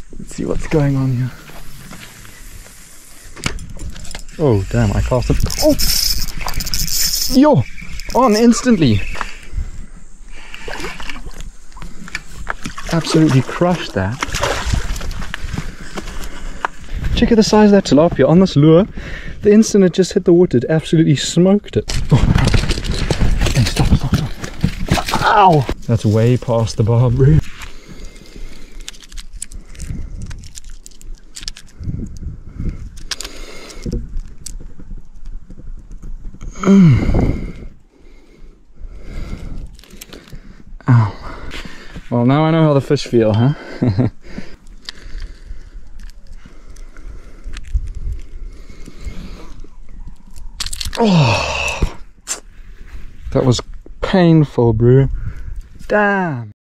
Let's see what's going on here. Oh damn, I cast him. Oh! Yo! On instantly! Absolutely crushed that. Check out the size of that tilapia on this lure. The instant it just hit the water, it absolutely smoked it. Hey, stop. Ow! That's way past the barb, bro. Ow. Well, now I know how the fish feel, huh? Oh, that was painful, bro. Damn.